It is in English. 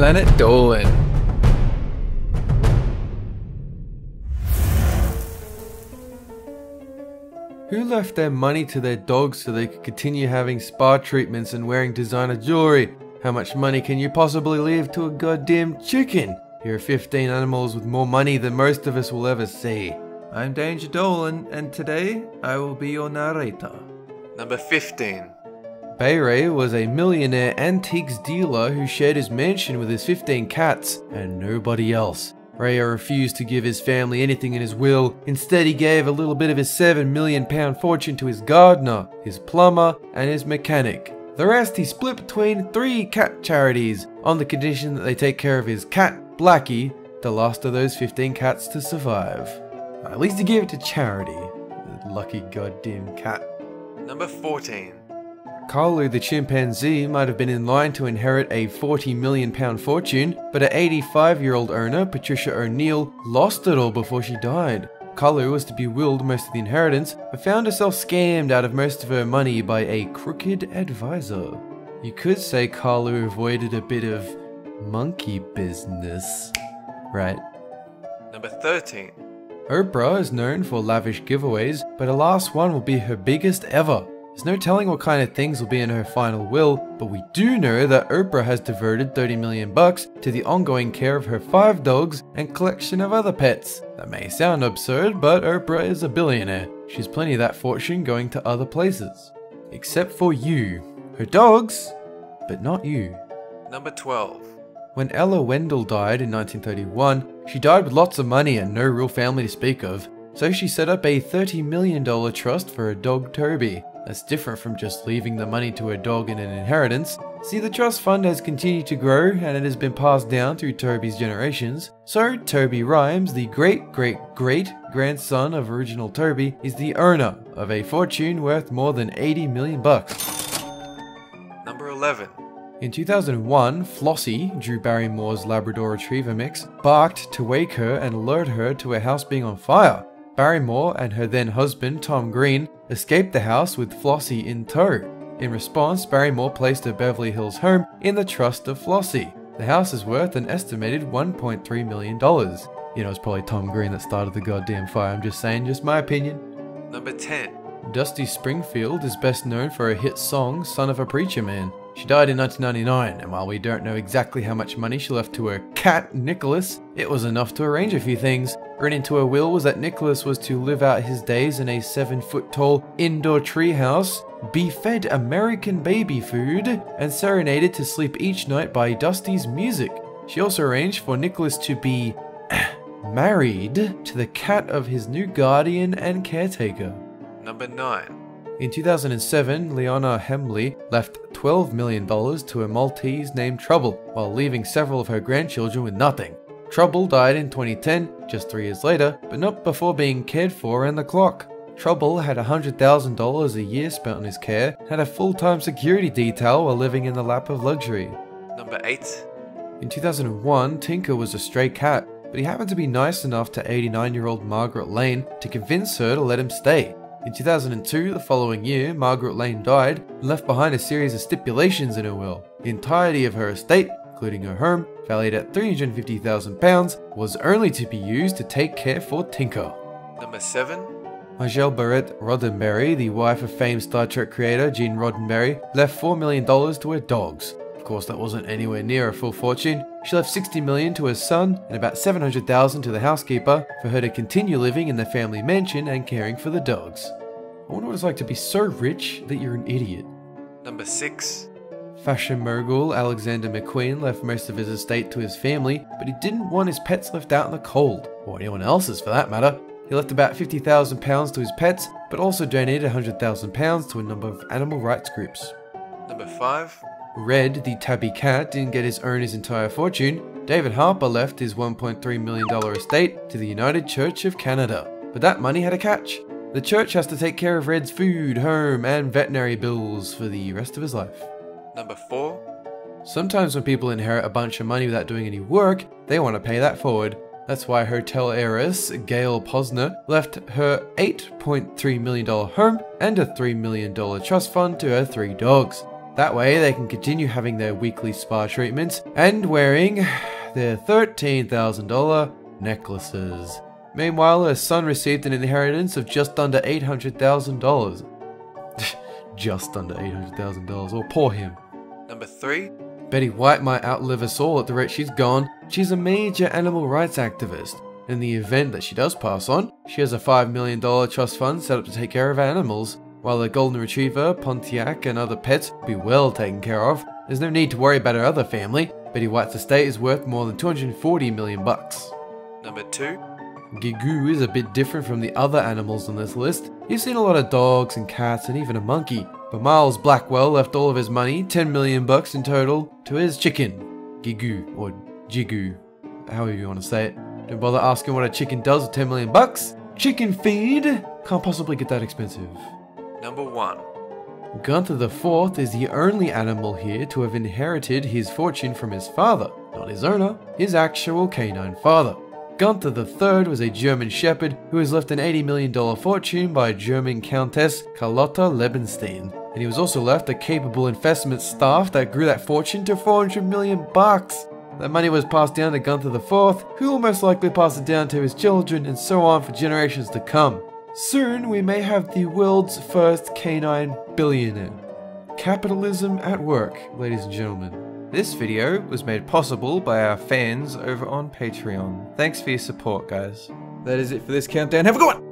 Planet Dolan. Who left their money to their dogs so they could continue having spa treatments and wearing designer jewelry? How much money can you possibly leave to a goddamn chicken? Here are 15 animals with more money than most of us will ever see. I'm Danger Dolan, and today I will be your narrator. Number 15. Bay Ray was a millionaire antiques dealer who shared his mansion with his 15 cats and nobody else. Ray refused to give his family anything in his will. Instead, he gave a little bit of his £7 million fortune to his gardener, his plumber, and his mechanic. The rest he split between 3 cat charities on the condition that they take care of his cat, Blackie, the last of those 15 cats to survive. At least he gave it to charity. The lucky goddamn cat. Number 14. Carlu the chimpanzee might have been in line to inherit a £40 million fortune, but her 85-year-old owner, Patricia O'Neill, lost it all before she died. Carlu was to be willed most of the inheritance, but found herself scammed out of most of her money by a crooked advisor. You could say Carlu avoided a bit of monkey business, right? Number 13. Oprah is known for lavish giveaways, but her last one will be her biggest ever. There's no telling what kind of things will be in her final will, but we do know that Oprah has devoted $30 million to the ongoing care of her 5 dogs and collection of other pets. That may sound absurd, but Oprah is a billionaire. She's plenty of that fortune going to other places. Except for you. Her dogs, but not you. Number 12. When Ella Wendell died in 1931, she died with lots of money and no real family to speak of, so she set up a $30 million trust for her dog Toby. That's different from just leaving the money to her dog in an inheritance. See, the trust fund has continued to grow and it has been passed down through Toby's generations. So Toby Rhymes, the great-great-great-grandson of original Toby, is the owner of a fortune worth more than $80 million. Number 11. In 2001, Flossie, Drew Barrymore's Labrador Retriever mix, barked to wake her and alert her to a house being on fire. Barrymore and her then husband, Tom Green, escaped the house with Flossie in tow. In response, Barrymore placed her Beverly Hills home in the trust of Flossie. The house is worth an estimated $1.3 million. You know, it's probably Tom Green that started the goddamn fire, I'm just saying, just my opinion. Number 10. Dusty Springfield is best known for her hit song, Son of a Preacher Man. She died in 1999, and while we don't know exactly how much money she left to her cat, Nicholas, it was enough to arrange a few things. Written into her will was that Nicholas was to live out his days in a 7-foot-tall indoor treehouse, be fed American baby food, and serenaded to sleep each night by Dusty's music. She also arranged for Nicholas to be married to the cat of his new guardian and caretaker. Number 9. In 2007, Leona Hemley left $12 million to a Maltese named Trouble, while leaving several of her grandchildren with nothing. Trouble died in 2010, just 3 years later, but not before being cared for around the clock. Trouble had $100,000 a year spent on his care, and had a full-time security detail while living in the lap of luxury. Number 8. In 2001, Tinker was a stray cat, but he happened to be nice enough to 89-year-old Margaret Lane to convince her to let him stay. In 2002, the following year, Margaret Lane died and left behind a series of stipulations in her will. The entirety of her estate, including her home, valued at £350,000, was only to be used to take care for Tinker. Number 7. Margelle Barrett Roddenberry, the wife of famed Star Trek creator Gene Roddenberry, left $4 million to her dogs. Of course, that wasn't anywhere near a full fortune. She left $60 million to her son and about $700,000 to the housekeeper for her to continue living in the family mansion and caring for the dogs. I wonder what it's like to be so rich that you're an idiot. Number 6. Fashion mogul Alexander McQueen left most of his estate to his family, but he didn't want his pets left out in the cold, or anyone else's for that matter. He left about £50,000 to his pets, but also donated £100,000 to a number of animal rights groups. Number 5. Red, the tabby cat, didn't get his owner's entire fortune. David Harper left his $1.3 million estate to the United Church of Canada. But that money had a catch. The church has to take care of Red's food, home, and veterinary bills for the rest of his life. Number 4. Sometimes when people inherit a bunch of money without doing any work, they want to pay that forward. That's why hotel heiress Gail Posner left her $8.3 million home and a $3 million trust fund to her 3 dogs. That way they can continue having their weekly spa treatments and wearing their $13,000 necklaces. Meanwhile, her son received an inheritance of just under $800,000. Just under $800,000, or poor him. Number 3. Betty White might outlive us all at the rate she's gone. She's a major animal rights activist. In the event that she does pass on, she has a $5 million trust fund set up to take care of animals. While her golden retriever, Pontiac, and other pets will be well taken care of, there's no need to worry about her other family. Betty White's estate is worth more than $240 million. Number 2. Gigu is a bit different from the other animals on this list. You've seen a lot of dogs and cats and even a monkey. But Miles Blackwell left all of his money, $10 million in total, to his chicken. Gigu, or Jigu, however you want to say it. Don't bother asking what a chicken does with $10 million. Chicken feed? Can't possibly get that expensive. Number 1. Gunther IV is the only animal here to have inherited his fortune from his father, not his owner, his actual canine father. Gunther III was a German shepherd who was left an $80 million fortune by German Countess Carlotta Lebenstein, and he was also left a capable investment staff that grew that fortune to $400 million. That money was passed down to Gunther IV, who will most likely pass it down to his children, and so on for generations to come. Soon we may have the world's first canine billionaire. Capitalism at work, ladies and gentlemen. This video was made possible by our fans over on Patreon. Thanks for your support, guys. That is it for this countdown. Have a good one!